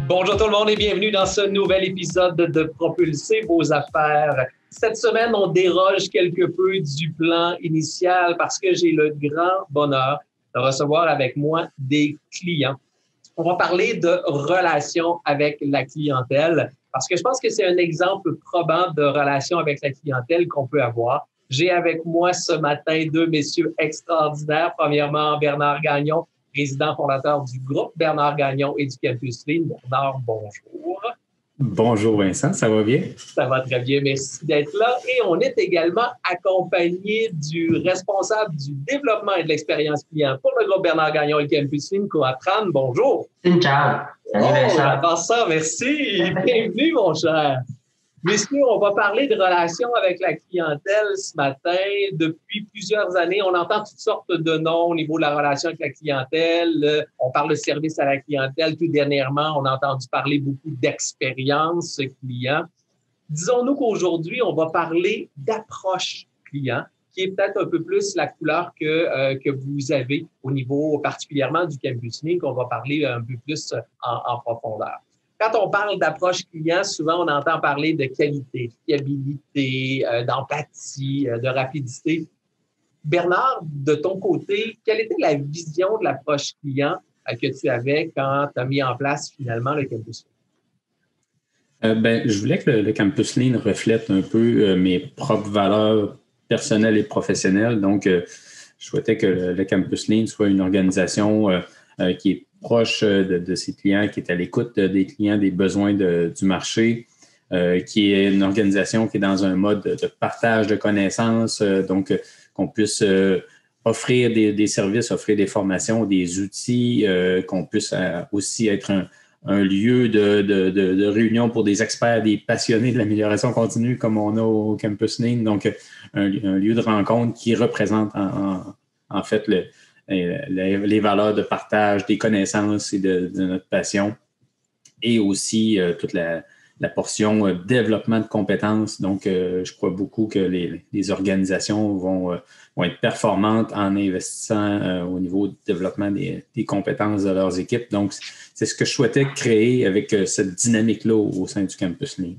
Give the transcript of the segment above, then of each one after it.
Bonjour tout le monde et bienvenue dans ce nouvel épisode de Propulser vos affaires. Cette semaine, on déroge quelque peu du plan initial parce que j'ai le grand bonheur de recevoir avec moi des clients. On va parler de relations avec la clientèle parce que je pense que c'est un exemple probant de relation avec la clientèle qu'on peut avoir. J'ai avec moi ce matin deux messieurs extraordinaires. Premièrement, Bernard Gagnon, président fondateur du groupe Bernard Gagnon et du Campus Lean. Bernard, bonjour. Bonjour Vincent, ça va bien? Ça va très bien, merci d'être là. Et on est également accompagné du responsable du développement et de l'expérience client pour le groupe Bernard Gagnon et Campus Lean, Koa Tran. Bonjour. Ciao. Salut Vincent. J'adore ça, merci. Bienvenue, mon cher. Messieurs, on va parler de relations avec la clientèle ce matin. Depuis plusieurs années, on entend toutes sortes de noms au niveau de la relation avec la clientèle. On parle de service à la clientèle. Tout dernièrement, on a entendu parler beaucoup d'expérience client. Disons-nous qu'aujourd'hui, on va parler d'approche client, qui est peut-être un peu plus la couleur que vous avez au niveau particulièrement du Campus Lean, qu'on va parler un peu plus en profondeur. Quand on parle d'approche client, souvent, on entend parler de qualité, de fiabilité, d'empathie, de rapidité. Bernard, de ton côté, quelle était la vision de l'approche client que tu avais quand tu as mis en place finalement le Campus Lean? Je voulais que le Campus Lean reflète un peu mes propres valeurs personnelles et professionnelles. Donc, je souhaitais que le Campus Lean soit une organisation qui est proche de ses clients, qui est à l'écoute des clients, des besoins du marché, qui est une organisation qui est dans un mode de partage de connaissances, donc qu'on puisse offrir des services, offrir des formations, des outils, qu'on puisse aussi être un lieu de réunion pour des experts, des passionnés de l'amélioration continue comme on a au Campus Lean, donc un lieu de rencontre qui représente en fait les valeurs de partage, des connaissances et de notre passion, et aussi toute la portion développement de compétences. Donc, je crois beaucoup que les organisations vont être performantes en investissant au niveau du développement des compétences de leurs équipes. Donc, c'est ce que je souhaitais créer avec cette dynamique-là au sein du Campus Lean.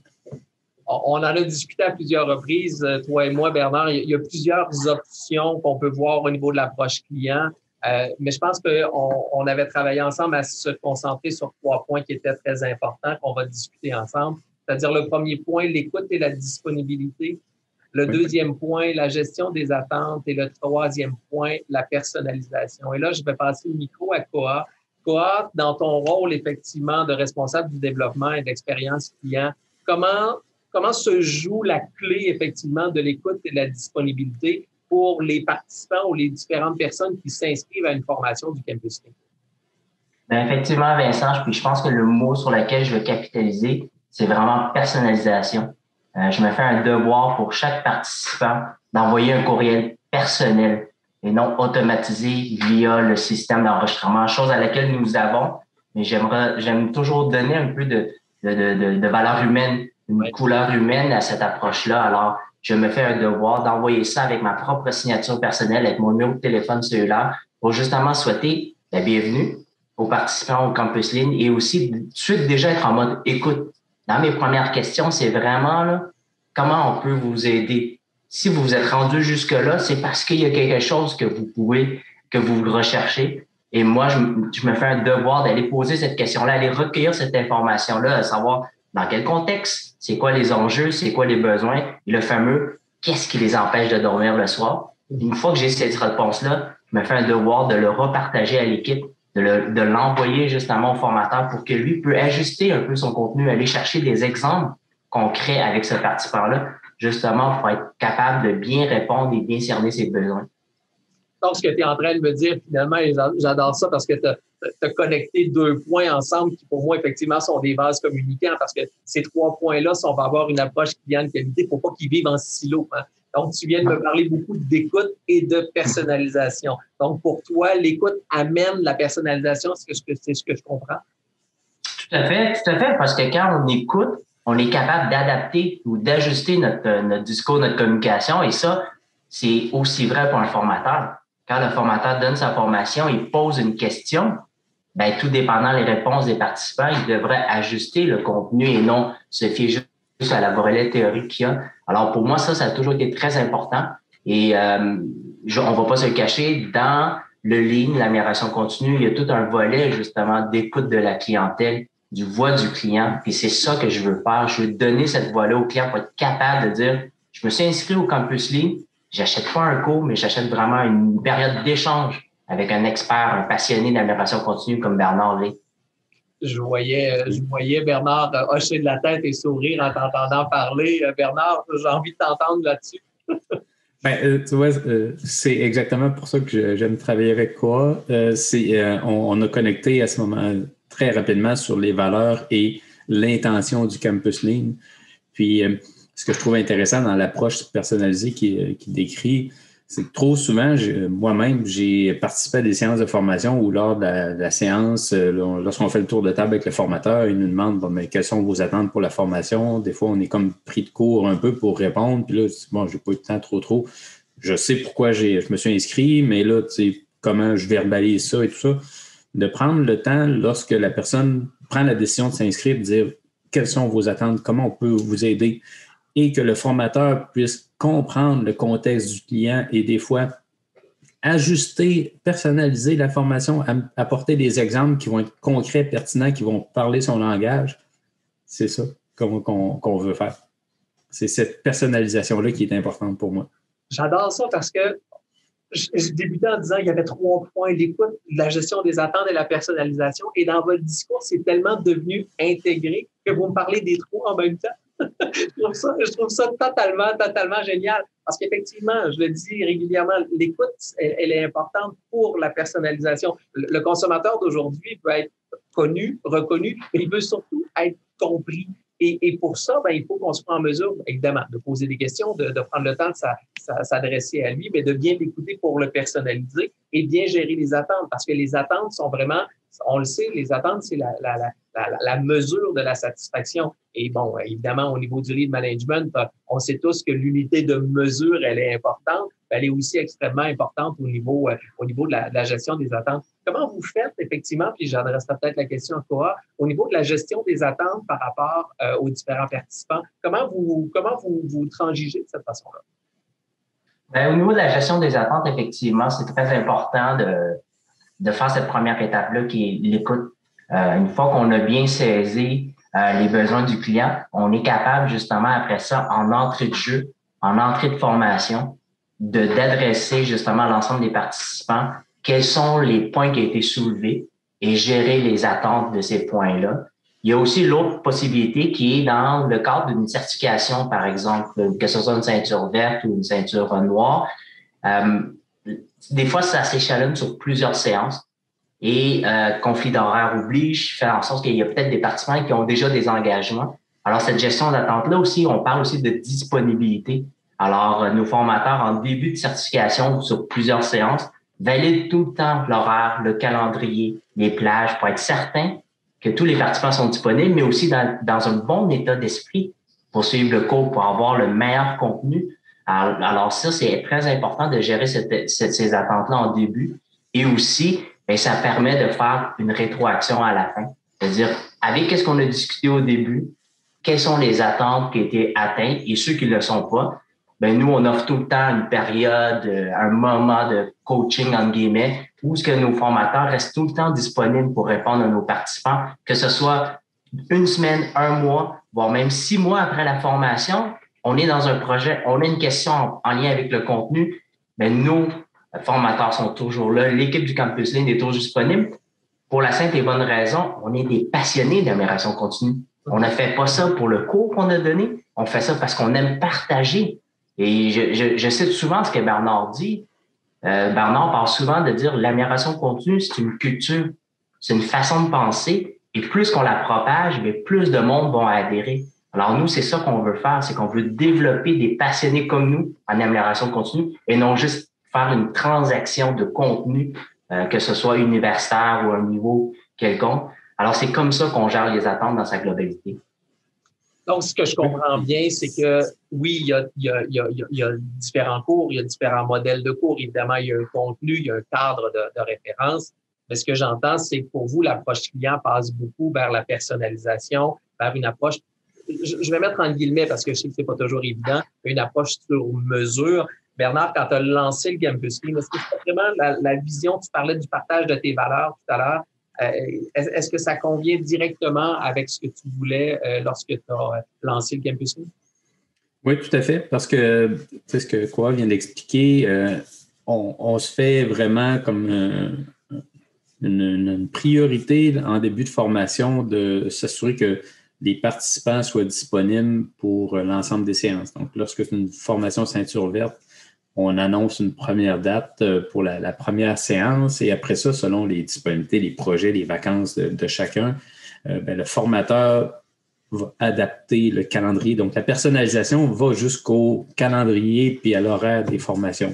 On en a discuté à plusieurs reprises, toi et moi, Bernard. Il y a plusieurs options qu'on peut voir au niveau de l'approche client. Mais je pense qu'on avait travaillé ensemble à se concentrer sur 3 points qui étaient très importants qu'on va discuter ensemble. C'est-à-dire le premier point, l'écoute et la disponibilité. Le deuxième point, la gestion des attentes. Et le troisième point, la personnalisation. Et là, je vais passer le micro à Koa. Koa, dans ton rôle effectivement de responsable du développement et de l'expérience client, comment se joue la clé effectivement de l'écoute et de la disponibilité pour les participants ou les différentes personnes qui s'inscrivent à une formation du Campus Lean? Effectivement, Vincent, puis je pense que le mot sur lequel je veux capitaliser, c'est vraiment personnalisation. Je me fais un devoir pour chaque participant d'envoyer un courriel personnel et non automatisé via le système d'enregistrement, chose à laquelle nous avons, mais j'aime toujours donner un peu de valeur humaine, une couleur humaine à cette approche-là. Alors, je me fais un devoir d'envoyer ça avec ma propre signature personnelle, avec mon numéro de téléphone cellulaire, pour justement souhaiter la bienvenue aux participants au Campus Lean et aussi tout de suite déjà être en mode écoute. Dans mes premières questions, c'est vraiment là, comment on peut vous aider. Si vous vous êtes rendu jusque-là, c'est parce qu'il y a quelque chose que vous recherchez. Et moi, je me fais un devoir d'aller poser cette question-là, aller recueillir cette information-là, à savoir dans quel contexte, c'est quoi les enjeux, c'est quoi les besoins, et le fameux « qu'est-ce qui les empêche de dormir le soir ?» Une fois que j'ai cette réponse-là, je me fais un devoir de le repartager à l'équipe, de l'envoyer justement au formateur pour que lui peut ajuster un peu son contenu, aller chercher des exemples concrets avec ce participant-là, justement pour être capable de bien répondre et bien cerner ses besoins. Donc, ce que tu es en train de me dire, finalement, et j'adore ça parce que tu as connecté 2 points ensemble qui, pour moi, effectivement, sont des vases communicants parce que ces 3 points-là, si on va avoir une approche client de qualité, il ne faut pas qu'ils vivent en silo. Hein. Donc, tu viens de me parler beaucoup d'écoute et de personnalisation. Donc, pour toi, l'écoute amène la personnalisation, c'est ce que je comprends? Tout à fait, parce que quand on écoute, on est capable d'adapter ou d'ajuster notre discours, notre communication, et ça, c'est aussi vrai pour un formateur. Quand le formateur donne sa formation, il pose une question, ben, tout dépendant des réponses des participants, ils devraient ajuster le contenu et non se fier juste à la volée théorique qu'il y a. Alors, pour moi, ça a toujours été très important. Et on va pas se cacher, dans le lean, l'amélioration continue, il y a tout un volet, justement, d'écoute de la clientèle, du voix du client. Et c'est ça que je veux faire. Je veux donner cette voix-là au client pour être capable de dire, je me suis inscrit au Campus Lean, j'achète pas un cours, mais j'achète vraiment une période d'échange avec un expert, un passionné d'amélioration continue comme Bernard Lé. Je voyais Bernard hocher de la tête et sourire en t'entendant parler. Bernard, j'ai envie de t'entendre là-dessus. Tu vois, c'est exactement pour ça que j'aime travailler avec Koa. On a connecté à ce moment très rapidement sur les valeurs et l'intention du Campus Lean. Puis, ce que je trouve intéressant dans l'approche personnalisée qui décrit, c'est que trop souvent, moi-même, j'ai participé à des séances de formation où lors de la séance, lorsqu'on fait le tour de table avec le formateur, il nous demande mais quelles sont vos attentes pour la formation. Des fois, on est comme pris de court un peu pour répondre. Puis là, bon, j'ai pas eu de temps trop. Je sais pourquoi je me suis inscrit, mais là, tu sais, comment je verbalise ça et tout ça. De prendre le temps, lorsque la personne prend la décision de s'inscrire, de dire quelles sont vos attentes, comment on peut vous aider, et que le formateur puisse comprendre le contexte du client et des fois ajuster, personnaliser la formation, apporter des exemples qui vont être concrets, pertinents, qui vont parler son langage. C'est ça qu'on veut faire. C'est cette personnalisation-là qui est importante pour moi. J'adore ça parce que je débutais en disant qu'il y avait 3 points: l'écoute, la gestion des attentes et la personnalisation. Et dans votre discours, c'est tellement devenu intégré que vous me parlez des 3 en même temps. Je trouve ça totalement génial. Parce qu'effectivement, je le dis régulièrement, l'écoute, elle est importante pour la personnalisation. Le consommateur d'aujourd'hui peut être connu, reconnu, mais il veut surtout être compris. Et pour ça, il faut qu'on soit en mesure, évidemment, de poser des questions, de prendre le temps de s'adresser à lui, mais de bien l'écouter pour le personnaliser et bien gérer les attentes. Parce que les attentes sont vraiment, on le sait, les attentes, c'est la mesure de la satisfaction. Et bon, évidemment, au niveau du lead management, on sait tous que l'unité de mesure, elle est importante. Elle est aussi extrêmement importante au niveau de la gestion des attentes. Comment vous faites, effectivement, puis j'adresserai peut-être la question à Koa, au niveau de la gestion des attentes par rapport aux différents participants, comment vous transigez de cette façon-là? Bien, au niveau de la gestion des attentes, effectivement, c'est très important de faire cette première étape-là qui est l'écoute. Une fois qu'on a bien saisi les besoins du client, on est capable justement après ça, en entrée de jeu, en entrée de formation, d'adresser justement à l'ensemble des participants quels sont les points qui ont été soulevés et gérer les attentes de ces points-là. Il y a aussi l'autre possibilité qui est dans le cadre d'une certification, par exemple, que ce soit une ceinture verte ou une ceinture noire. Des fois, ça s'échelonne sur plusieurs séances et conflit d'horaire oblige, fait en sorte qu'il y a peut-être des participants qui ont déjà des engagements. Alors, cette gestion d'attente-là aussi, on parle aussi de disponibilité. Alors, nos formateurs, en début de certification sur plusieurs séances, valident tout le temps l'horaire, le calendrier, les plages pour être certain que tous les participants sont disponibles, mais aussi dans un bon état d'esprit pour suivre le cours, pour avoir le meilleur contenu. Alors ça, c'est très important de gérer ces attentes-là en début. Et aussi, ça permet de faire une rétroaction à la fin. C'est-à-dire, avec qu'est-ce qu'on a discuté au début, quelles sont les attentes qui ont été atteintes et ceux qui ne le sont pas, nous, on offre tout le temps une période, un moment de coaching, entre guillemets, où ce que nos formateurs restent tout le temps disponibles pour répondre à nos participants, que ce soit 1 semaine, 1 mois, voire même 6 mois après la formation, on est dans un projet, on a une question en lien avec le contenu, nos formateurs sont toujours là, l'équipe du Campus Lean est toujours disponible. Pour la simple et bonne raison, on est des passionnés d'amélioration continue. On ne fait pas ça pour le cours qu'on a donné, on fait ça parce qu'on aime partager. Et je cite souvent ce que Bernard dit. Bernard parle souvent de dire l'amélioration continue, c'est une culture, c'est une façon de penser. Et plus qu'on la propage, plus de monde vont adhérer. Alors nous, c'est ça qu'on veut faire, c'est qu'on veut développer des passionnés comme nous en amélioration continue et non juste faire une transaction de contenu, que ce soit universitaire ou à un niveau quelconque. Alors c'est comme ça qu'on gère les attentes dans sa globalité. Donc, ce que je comprends bien, c'est que oui, il y a différents cours, il y a différents modèles de cours. Évidemment, il y a un contenu, il y a un cadre de référence, Mais ce que j'entends, c'est que pour vous, l'approche client passe beaucoup vers la personnalisation, vers une approche, je vais mettre en guillemets parce que je sais que c'est pas toujours évident, une approche sur mesure. Bernard, quand tu as lancé le Campus Lean, est-ce que c'est vraiment la vision, tu parlais du partage de tes valeurs tout à l'heure, est-ce que ça convient directement avec ce que tu voulais lorsque tu as lancé le Campus Lean? Oui, tout à fait, parce que tu sais, ce que Koa vient d'expliquer, on se fait vraiment comme une priorité en début de formation de s'assurer que les participants soient disponibles pour l'ensemble des séances. Donc, lorsque c'est une formation ceinture verte, on annonce une première date pour la première séance et après ça, selon les disponibilités, les projets, les vacances de chacun, le formateur va adapter le calendrier. Donc, la personnalisation va jusqu'au calendrier puis à l'horaire des formations.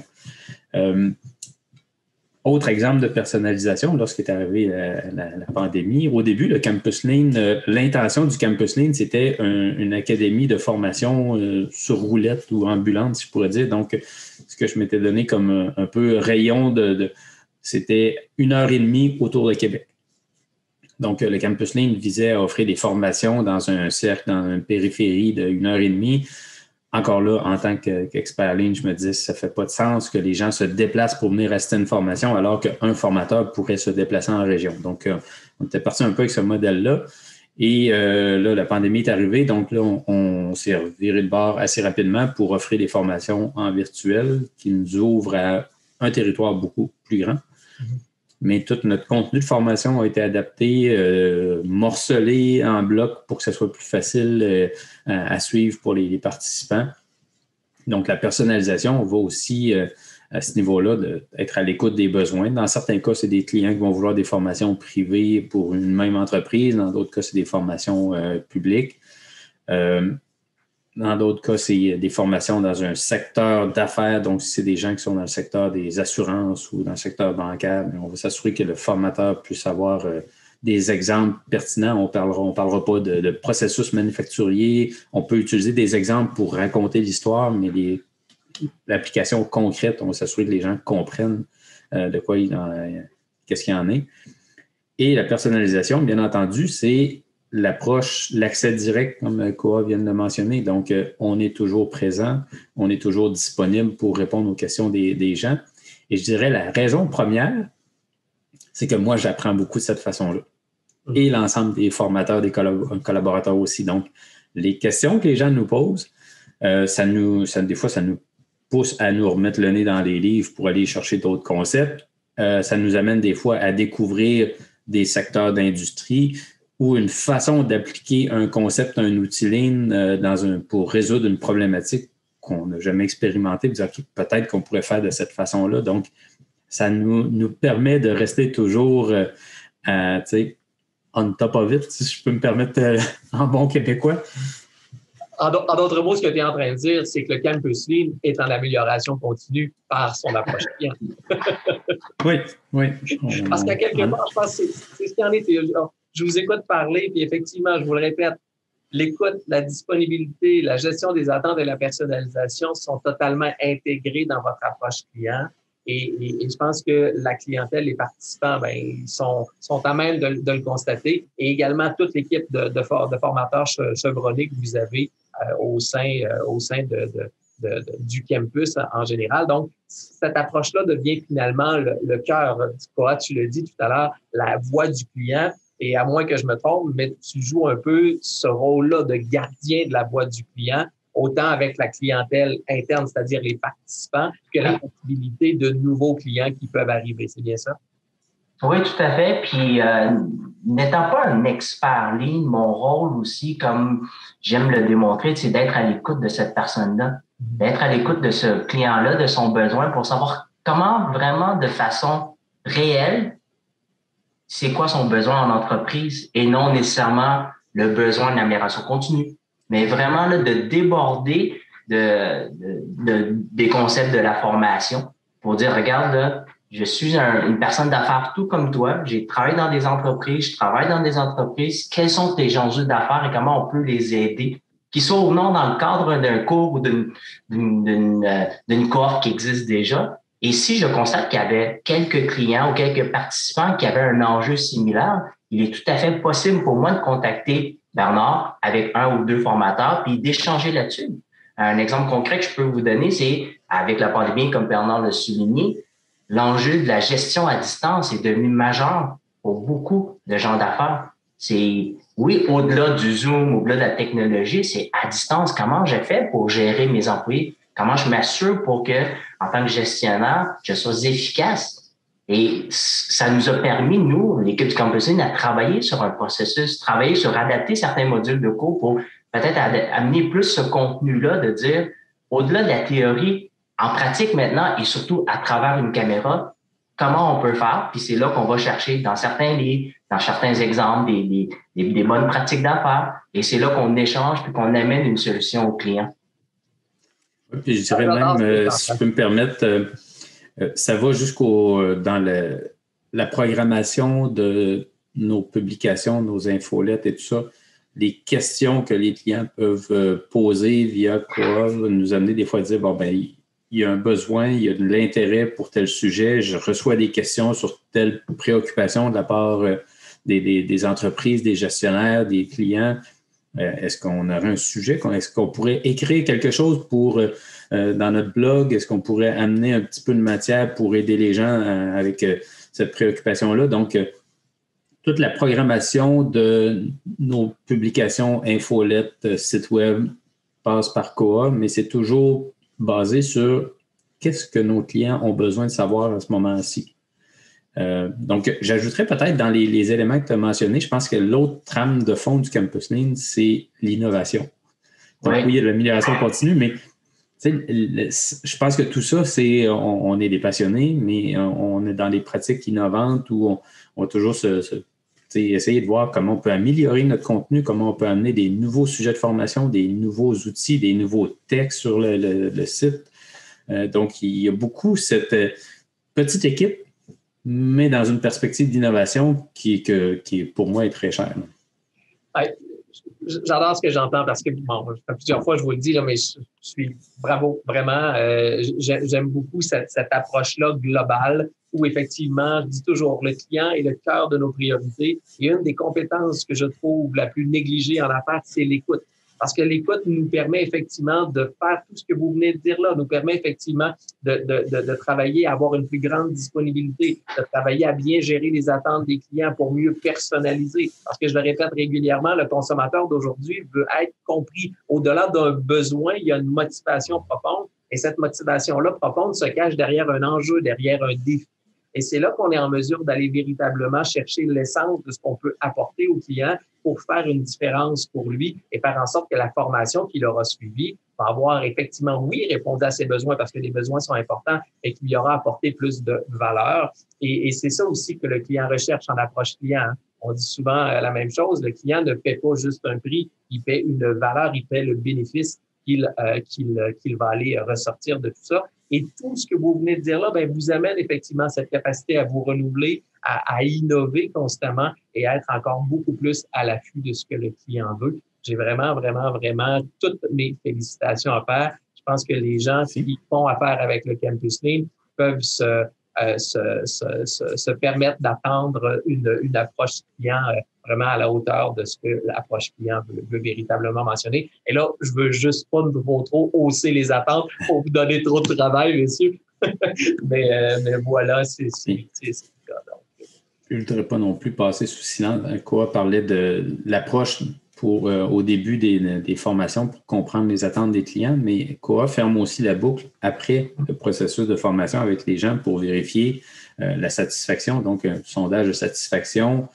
Autre exemple de personnalisation, lorsqu'est arrivée la pandémie, au début, le Campus Lean, l'intention du Campus Lean, c'était une académie de formation sur roulette ou ambulante, si je pourrais dire. Donc, ce que je m'étais donné comme un peu rayon c'était 1h30 autour de Québec. Donc, le Campus Lean visait à offrir des formations dans un cercle, dans une périphérie de 1h30. Encore là, en tant qu'expert Lean, je me disais ça ne fait pas de sens que les gens se déplacent pour venir assister à une formation alors qu'un formateur pourrait se déplacer en région. Donc, on était parti un peu avec ce modèle-là. Et là, la pandémie est arrivée. Donc là, on s'est viré de bord assez rapidement pour offrir des formations en virtuel qui nous ouvrent à un territoire beaucoup plus grand. Mais tout notre contenu de formation a été adapté, morcelé en bloc pour que ce soit plus facile à suivre pour les participants. Donc, la personnalisation va aussi, à ce niveau-là, être à l'écoute des besoins. Dans certains cas, c'est des clients qui vont vouloir des formations privées pour une même entreprise. Dans d'autres cas, c'est des formations publiques. Dans d'autres cas, c'est des formations dans un secteur d'affaires. Donc, si c'est des gens qui sont dans le secteur des assurances ou dans le secteur bancaire, on va s'assurer que le formateur puisse avoir des exemples pertinents. On parlera pas de processus manufacturier. On peut utiliser des exemples pour raconter l'histoire, mais l'application concrète, on va s'assurer que les gens comprennent de quoi qu'est-ce qu'il y en est. Et la personnalisation, bien entendu, c'est l'approche, l'accès direct, comme Koa vient de le mentionner. Donc, on est toujours présent, on est toujours disponible pour répondre aux questions des gens. Et je dirais la raison première, c'est que moi, j'apprends beaucoup de cette façon-là. Et l'ensemble des formateurs, des collaborateurs aussi. Donc, les questions que les gens nous posent, des fois, ça nous pousse à nous remettre le nez dans les livres pour aller chercher d'autres concepts. Ça nous amène des fois à découvrir des secteurs d'industrie ou une façon d'appliquer un concept, un outil Lean pour résoudre une problématique qu'on n'a jamais expérimentée, dire peut-être qu'on pourrait faire de cette façon-là. Donc, ça nous permet de rester toujours on top of it, si je peux me permettre en bon québécois. En d'autres mots, ce que tu es en train de dire, c'est que le Campus Lean est en amélioration continue par son approche client. Oui. Parce qu'à quelque part, je pense que c'est ce qu'il y en est. Je vous écoute parler, puis effectivement, je vous le répète, l'écoute, la disponibilité, la gestion des attentes et la personnalisation sont totalement intégrés dans votre approche client. Et je pense que la clientèle, les participants, ils sont à même de le constater. Et également toute l'équipe de formateurs chevronnés que vous avez au sein du campus en général. Donc, cette approche-là devient finalement le cœur. Tu le dis tout à l'heure, la voix du client. Et à moins que je me trompe, mais tu joues un peu ce rôle-là de gardien de la voix du client, autant avec la clientèle interne, c'est-à-dire les participants, que la possibilité de nouveaux clients qui peuvent arriver. C'est bien ça? Oui, tout à fait. Puis, n'étant pas un expert Lean, mon rôle aussi, comme j'aime le démontrer, c'est d'être à l'écoute de cette personne-là, d'être à l'écoute de ce client-là, de son besoin pour savoir comment vraiment de façon réelle, c'est quoi son besoin en entreprise et non nécessairement le besoin d'amélioration continue, mais vraiment là, de déborder des concepts de la formation pour dire, regarde, là, je suis une personne d'affaires tout comme toi, j'ai travaillé dans des entreprises, je travaille dans des entreprises, quels sont tes enjeux d'affaires et comment on peut les aider, qu'ils soient ou non dans le cadre d'un cours ou d'une cohorte qui existe déjà, Et si je constate qu'il y avait quelques clients ou quelques participants qui avaient un enjeu similaire, il est tout à fait possible pour moi de contacter Bernard avec un ou deux formateurs puis d'échanger là-dessus. Un exemple concret que je peux vous donner, c'est avec la pandémie, comme Bernard l'a souligné, l'enjeu de la gestion à distance est devenu majeur pour beaucoup de gens d'affaires. C'est, oui, au-delà du Zoom, au-delà de la technologie, c'est à distance. Comment j'ai fait pour gérer mes employés? Comment je m'assure pour que, en tant que gestionnaire, je sois efficace? Et ça nous a permis, nous, l'équipe du Campus Link, à travailler sur un processus, travailler sur adapter certains modules de cours pour peut-être amener plus ce contenu-là, de dire, au-delà de la théorie, en pratique maintenant, et surtout à travers une caméra, comment on peut faire, puis c'est là qu'on va chercher dans certains livres, dans certains exemples, des bonnes pratiques d'affaires, et c'est là qu'on échange puis qu'on amène une solution au client. Oui, puis je dirais même, si je peux me permettre, ça va dans la programmation de nos publications, nos infolettes et tout ça. Les questions que les clients peuvent poser via Coa nous amener des fois à dire, bon, ben, il y a un besoin, il y a de l'intérêt pour tel sujet, je reçois des questions sur telle préoccupation de la part des entreprises, des gestionnaires, des clients. Est-ce qu'on aurait un sujet? Est-ce qu'on pourrait écrire quelque chose dans notre blog? Est-ce qu'on pourrait amener un petit peu de matière pour aider les gens avec cette préoccupation-là? Donc, toute la programmation de nos publications, infolettes, sites web passe par Coa, mais c'est toujours basé sur qu'est-ce que nos clients ont besoin de savoir à ce moment-ci. Donc, j'ajouterais peut-être dans les éléments que tu as mentionnés, je pense que l'autre trame de fond du Campus Lean, c'est l'innovation. Donc, oui, il y a de l'amélioration continue, mais je pense que tout ça, on est des passionnés, mais on est dans des pratiques innovantes où on va toujours essayer de voir comment on peut améliorer notre contenu, comment on peut amener des nouveaux sujets de formation, des nouveaux outils, des nouveaux textes sur le site. Donc, il y a beaucoup cette petite équipe, mais dans une perspective d'innovation qui pour moi, est très chère. J'adore ce que j'entends parce que, bon, plusieurs fois, je vous le dis, là, mais je suis bravo, vraiment. J'aime beaucoup cette approche-là globale où, effectivement, je dis toujours, le client est le cœur de nos priorités. Et une des compétences que je trouve la plus négligée en affaires, c'est l'écoute. Parce que l'écoute nous permet effectivement de faire tout ce que vous venez de dire là, nous permet effectivement de travailler à avoir une plus grande disponibilité, de travailler à bien gérer les attentes des clients pour mieux personnaliser. Parce que je le répète régulièrement, le consommateur d'aujourd'hui veut être compris. Au-delà d'un besoin, il y a une motivation profonde et cette motivation-là profonde se cache derrière un enjeu, derrière un défi. Et c'est là qu'on est en mesure d'aller véritablement chercher l'essence de ce qu'on peut apporter au client pour faire une différence pour lui et faire en sorte que la formation qu'il aura suivie va avoir effectivement, oui, répondu à ses besoins parce que les besoins sont importants et qu'il y aura apporté plus de valeur. Et c'est ça aussi que le client recherche en approche client. On dit souvent la même chose, le client ne paie pas juste un prix, il paie une valeur, il paie le bénéfice qu'il va aller ressortir de tout ça. Et tout ce que vous venez de dire là, ben, vous amène effectivement cette capacité à vous renouveler, à innover constamment et à être encore beaucoup plus à l'affût de ce que le client veut. J'ai vraiment, vraiment, vraiment toutes mes félicitations à faire. Je pense que les gens qui font affaire avec le Campus Lean peuvent se permettre d'attendre une approche client vraiment à la hauteur de ce que l'approche client veut véritablement mentionner. Et là, je veux juste pas trop hausser les attentes pour vous donner trop de travail, messieurs. mais voilà, c'est le cas. Je ne voudrais pas non plus passer sous silence. Coa parlait de l'approche au début des formations pour comprendre les attentes des clients, mais Coa ferme aussi la boucle après le processus de formation avec les gens pour vérifier la satisfaction, donc un sondage de satisfaction,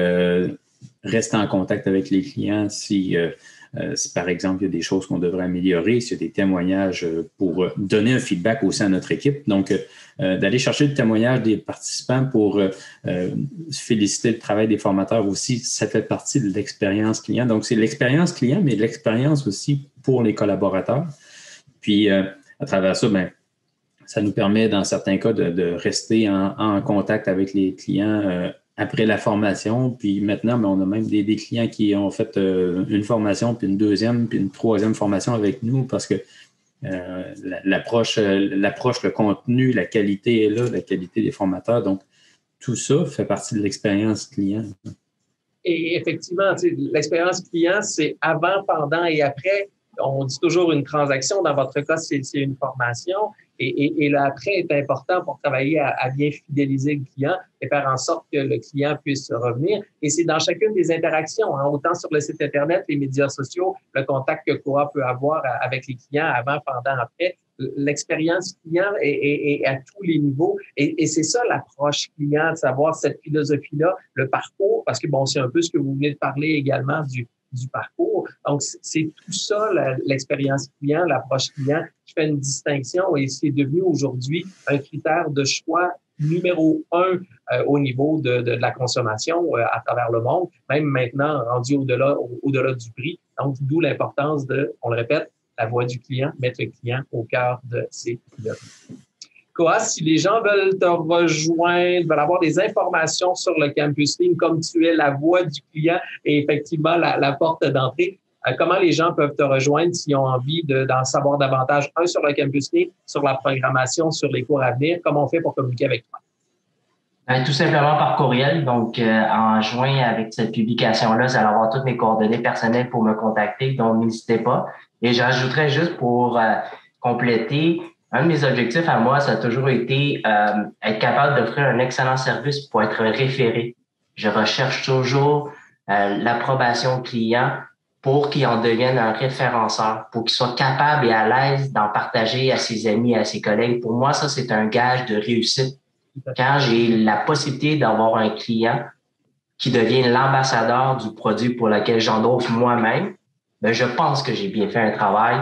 rester en contact avec les clients si par exemple, il y a des choses qu'on devrait améliorer, s'il y a des témoignages pour donner un feedback aussi à notre équipe. Donc, d'aller chercher le témoignage des participants pour féliciter le travail des formateurs aussi, ça fait partie de l'expérience client. Donc, c'est l'expérience client, mais l'expérience aussi pour les collaborateurs. Puis, à travers ça, ben, ça nous permet, dans certains cas, de rester en contact avec les clients après la formation. Puis maintenant, ben, on a même des clients qui ont fait une formation, puis une deuxième, puis une troisième formation avec nous parce que L'approche, le contenu, la qualité est là, la qualité des formateurs. Donc, tout ça fait partie de l'expérience client. Et effectivement, l'expérience client, c'est avant, pendant et après. On dit toujours une transaction. Dans votre cas, c'est une formation. Et l'après est important pour travailler à bien fidéliser le client et faire en sorte que le client puisse revenir. Et c'est dans chacune des interactions, hein, autant sur le site Internet, les médias sociaux, le contact que Koa peut avoir avec les clients avant, pendant, après. L'expérience client est à tous les niveaux. Et c'est ça l'approche client, de savoir cette philosophie-là, le parcours, parce que bon, c'est un peu ce que vous venez de parler également du parcours. Donc, c'est tout ça, l'expérience client, l'approche client, qui fait une distinction et c'est devenu aujourd'hui un critère de choix numéro 1 au niveau de la consommation à travers le monde, même maintenant rendu au-delà du prix. Donc, d'où l'importance de, on le répète, la voix du client, mettre le client au cœur de ses pilotes. Koa, si les gens veulent te rejoindre, veulent avoir des informations sur le Campus Lean, comme tu es la voix du client et effectivement la porte d'entrée, comment les gens peuvent te rejoindre s'ils ont envie d'en savoir davantage, sur le Campus Lean, sur la programmation, sur les cours à venir? Comment on fait pour communiquer avec toi? Tout simplement par courriel. Donc, en juin, avec cette publication-là, vous allez avoir toutes mes coordonnées personnelles pour me contacter, donc n'hésitez pas. Et j'ajouterais juste pour compléter, un de mes objectifs à moi, ça a toujours été être capable d'offrir un excellent service pour être référé. Je recherche toujours l'approbation client pour qu'il en devienne un référenceur, pour qu'il soit capable et à l'aise d'en partager à ses amis et à ses collègues. Pour moi, ça, c'est un gage de réussite. Quand j'ai la possibilité d'avoir un client qui devient l'ambassadeur du produit pour lequel j'endose moi-même, ben je pense que j'ai bien fait un travail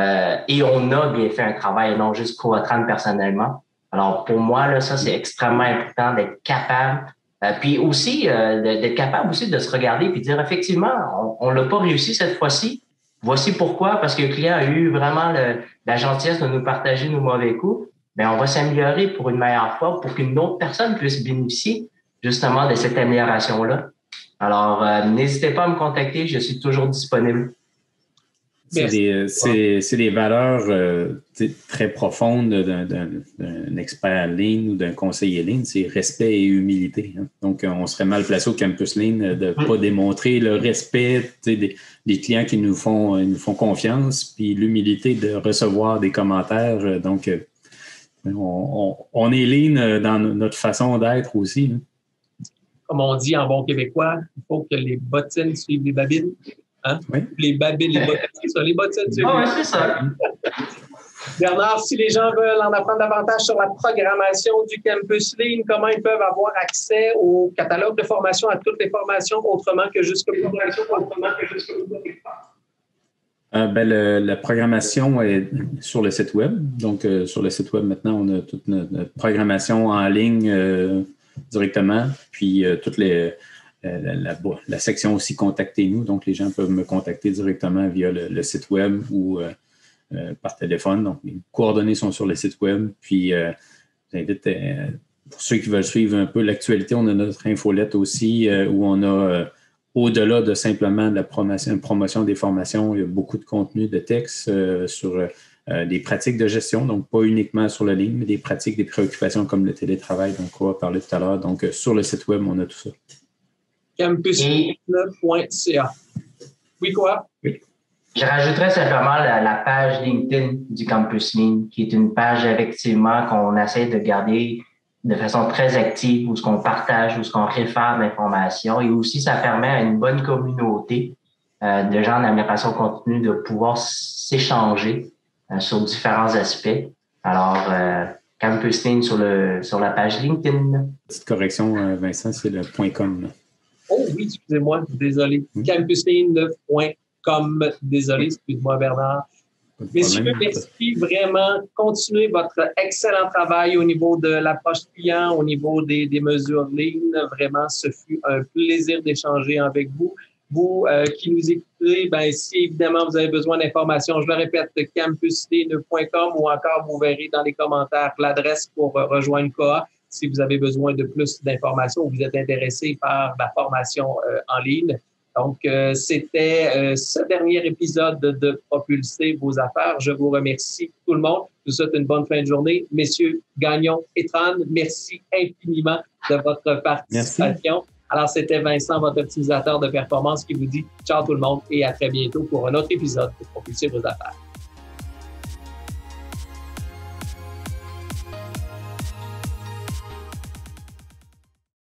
et on a bien fait un travail et non juste Coatran personnellement. Alors pour moi, là, ça, c'est extrêmement important d'être capable. Puis aussi, d'être capable aussi de se regarder et de dire effectivement, on l'a pas réussi cette fois-ci. Voici pourquoi, parce que le client a eu vraiment la gentillesse de nous partager nos mauvais coups. Bien, on va s'améliorer pour une meilleure fois, pour qu'une autre personne puisse bénéficier justement de cette amélioration-là. Alors, n'hésitez pas à me contacter, je suis toujours disponible. C'est des valeurs très profondes d'un expert Lean ou d'un conseiller Lean, c'est respect et humilité. Hein. Donc, on serait mal placé au Campus Lean de ne pas démontrer le respect des clients qui nous font confiance, puis l'humilité de recevoir des commentaires. Donc, on est Lean dans notre façon d'être aussi. Hein. Comme on dit en bon québécois, il faut que les bottines suivent les babines. Hein? Oui. Les babines, les bottines, c'est ça, les bottines suivent les babines. C'est ça. Bernard, si les gens veulent en apprendre davantage sur la programmation du Campus Lean, comment ils peuvent avoir accès au catalogue de formation, à toutes les formations, autrement que jusqu'au la programmation est sur le site web. Donc, sur le site web, maintenant, on a toute notre programmation en ligne directement. Puis, toutes la section aussi « Contactez-nous ». Donc, les gens peuvent me contacter directement via le site web ou par téléphone. Donc, les coordonnées sont sur le site web. Puis, j'invite pour ceux qui veulent suivre un peu l'actualité, on a notre infolette aussi où on a... au-delà de simplement de la promotion des formations, il y a beaucoup de contenu de texte sur des pratiques de gestion, donc pas uniquement sur la ligne, mais des pratiques, des préoccupations comme le télétravail, donc on va parler tout à l'heure. Donc, sur le site web, on a tout ça. campuslean.ca. Oui, quoi? Oui. Je rajouterais simplement la page LinkedIn du Campus Lean, qui est une page, effectivement, qu'on essaie de garder de façon très active, où ce qu'on partage, où ce qu'on réfère l'information. Et aussi, ça permet à une bonne communauté de gens en amélioration continue de pouvoir s'échanger sur différents aspects. Alors, Campus Lean sur la page LinkedIn. Petite correction, Vincent, c'est le .com. Oh oui, excusez-moi, désolé. Campuslean.com. Désolé, excuse-moi, Bernard. Messieurs, merci vraiment. Continuez votre excellent travail au niveau de l'approche client, au niveau des mesures Lean. Vraiment, ce fut un plaisir d'échanger avec vous. Vous qui nous écoutez, ben, si évidemment vous avez besoin d'informations, je le répète, campuslean.com ou encore vous verrez dans les commentaires l'adresse pour rejoindre Koa si vous avez besoin de plus d'informations ou vous êtes intéressé par la formation en ligne. Donc, c'était ce dernier épisode de Propulser vos affaires. Je vous remercie tout le monde. Je vous souhaite une bonne fin de journée. Messieurs Gagnon et Tran, merci infiniment de votre participation. Merci. Alors, c'était Vincent, votre optimisateur de performance, qui vous dit ciao tout le monde et à très bientôt pour un autre épisode de Propulser vos affaires.